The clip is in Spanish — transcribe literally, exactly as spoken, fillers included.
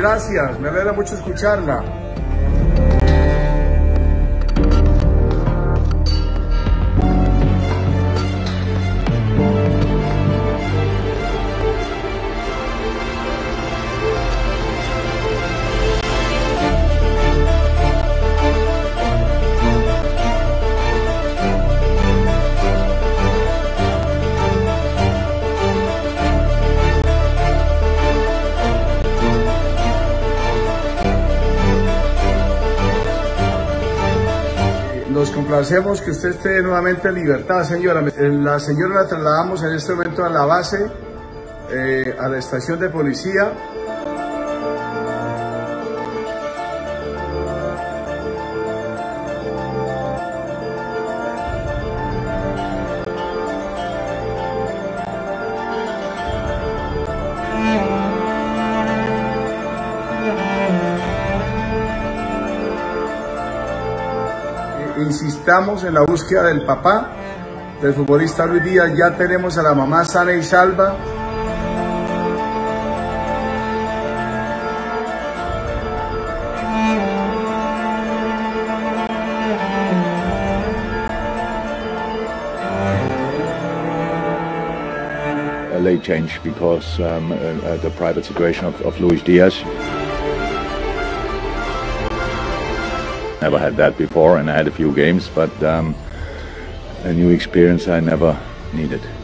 gracias, me alegra mucho escucharla. Nos complacemos que usted esté nuevamente en libertad, señora. La señora la trasladamos en este momento a la base, eh, a la estación de policía. Insistamos en la búsqueda del papá del futbolista Luis Díaz. Ya tenemos a la mamá sana y salva. A late change because um, uh, uh, the private situation of, of Luis Díaz. Never had that before, and I had a few games, but um, a new experience I never needed.